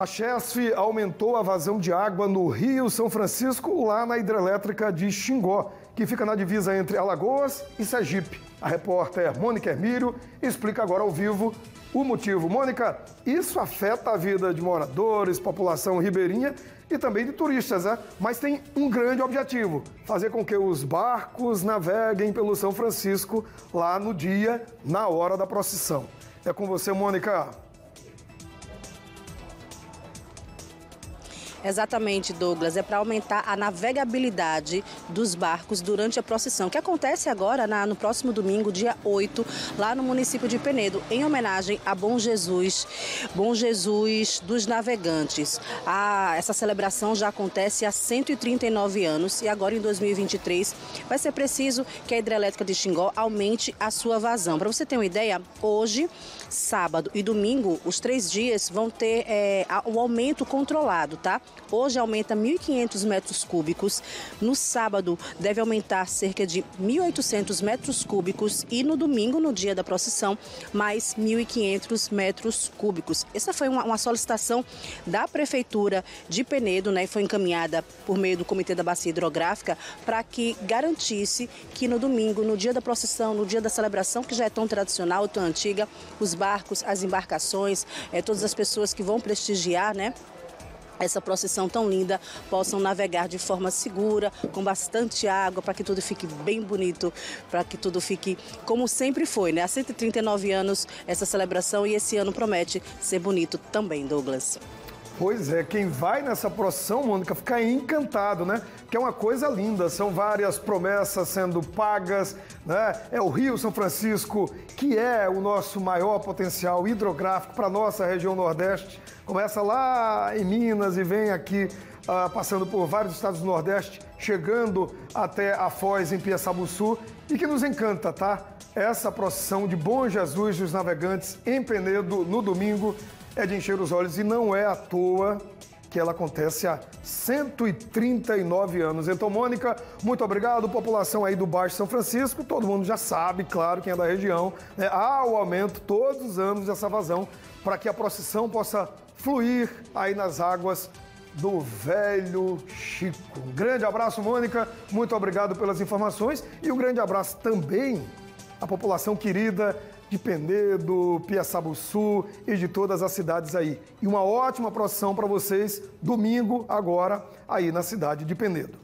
A Chesf aumentou a vazão de água no Rio São Francisco, lá na hidrelétrica de Xingó, que fica na divisa entre Alagoas e Sergipe. A repórter Mônica Hermílio explica agora ao vivo o motivo. Mônica, isso afeta a vida de moradores, população ribeirinha e também de turistas, né? Mas tem um grande objetivo: fazer com que os barcos naveguem pelo São Francisco lá no dia, na hora da procissão. É com você, Mônica. Exatamente, Douglas. É para aumentar a navegabilidade dos barcos durante a procissão, que acontece agora no próximo domingo, dia 8, lá no município de Penedo, em homenagem a Bom Jesus dos Navegantes. Essa celebração já acontece há 139 anos e agora em 2023 vai ser preciso que a hidrelétrica de Xingó aumente a sua vazão. Para você ter uma ideia, hoje, sábado e domingo, os 3 dias vão ter o aumento controlado, tá? Hoje aumenta 1.500 metros cúbicos, no sábado deve aumentar cerca de 1.800 metros cúbicos e no domingo, no dia da procissão, mais 1.500 metros cúbicos. Essa foi uma solicitação da Prefeitura de Penedo, né? Foi encaminhada por meio do Comitê da Bacia Hidrográfica para que garantisse que no domingo, no dia da procissão, no dia da celebração, que já é tão tradicional, tão antiga, os barcos, as embarcações, todas as pessoas que vão prestigiar, né, essa procissão tão linda, possam navegar de forma segura, com bastante água, para que tudo fique bem bonito, para que tudo fique como sempre foi, né? Há 139 anos essa celebração e esse ano promete ser bonito também, Douglas. Pois é, quem vai nessa procissão, Mônica, fica encantado, né? Que é uma coisa linda, são várias promessas sendo pagas, né? É o Rio São Francisco, que é o nosso maior potencial hidrográfico para a nossa região Nordeste. Começa lá em Minas e vem aqui, passando por vários estados do Nordeste, chegando até a Foz, em Piaçabuçu, e que nos encanta, tá? Essa procissão de Bom Jesus dos Navegantes em Penedo, no domingo, é de encher os olhos e não é à toa que ela acontece há 139 anos. Então, Mônica, muito obrigado. População aí do Baixo São Francisco, todo mundo já sabe, claro, quem é da região, né? Há o aumento todos os anos dessa vazão para que a procissão possa fluir aí nas águas do Velho Chico. Um grande abraço, Mônica. Muito obrigado pelas informações e um grande abraço também à população querida de Penedo, Piaçabuçu e de todas as cidades aí. E uma ótima procissão para vocês, domingo agora, aí na cidade de Penedo.